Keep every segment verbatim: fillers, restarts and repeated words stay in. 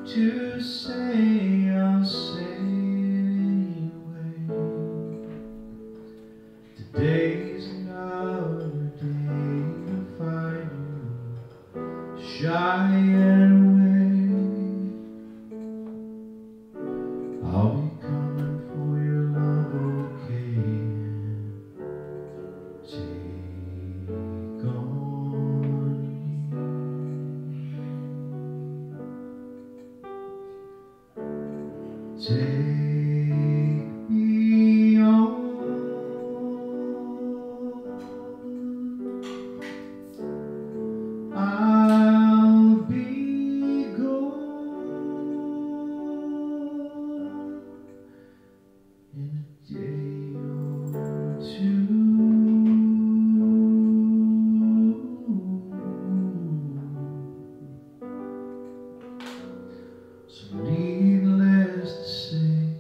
to say, I'll say it anyway. Today's another day to find you shy and away. I'll be coming for your love, okay? Take on me. Take me on. I'll be gone in a day or two. So needless to say,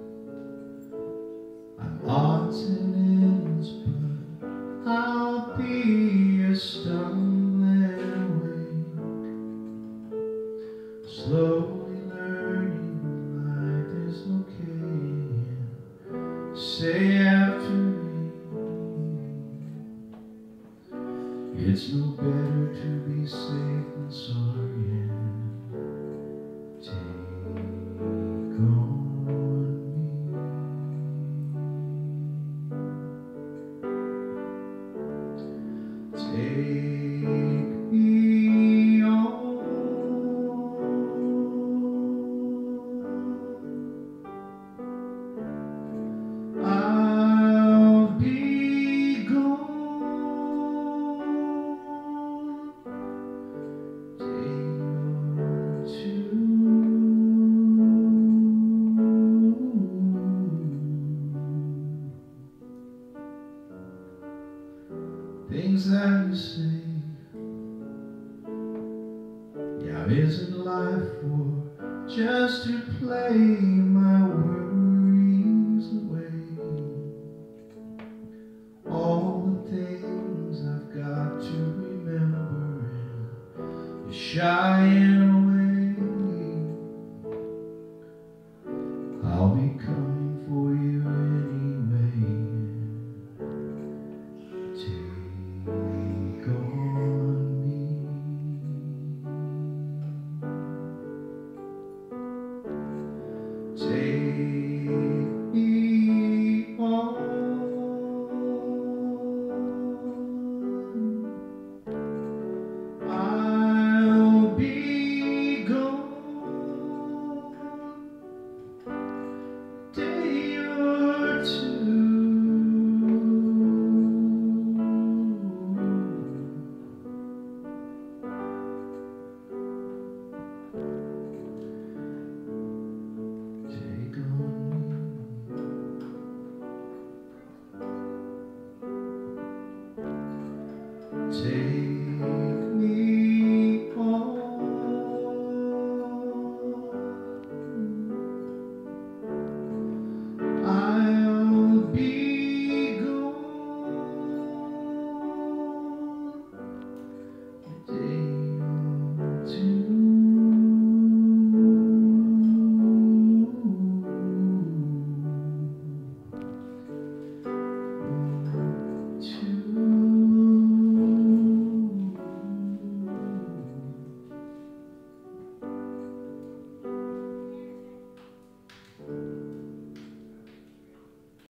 I'm odds and ends, but I'll be a stumbling away, slowly learning life is okay. Say after me, it's no better to be safe than sorry. Take on me. Take me on. I'll be gone. Things that you say, yeah, isn't life for just to play my worries away? All the things I've got to remember, and you're shying away. I'll be coming for you anyway. Take on me. Take